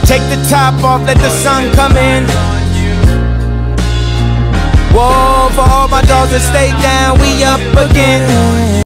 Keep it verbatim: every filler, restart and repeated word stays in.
Take the top off, let the sun come in. Whoa, for all my dogs that stay down, we up again.